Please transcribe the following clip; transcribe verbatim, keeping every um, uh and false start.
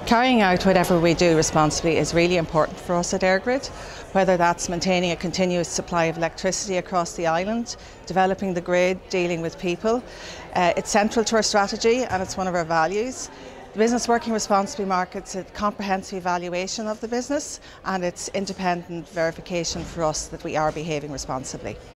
Carrying out whatever we do responsibly is really important for us at EirGrid, whether that's maintaining a continuous supply of electricity across the island, developing the grid, dealing with people. Uh, it's central to our strategy and it's one of our values. The Business Working Responsibly Mark, it's a comprehensive evaluation of the business and it's independent verification for us that we are behaving responsibly.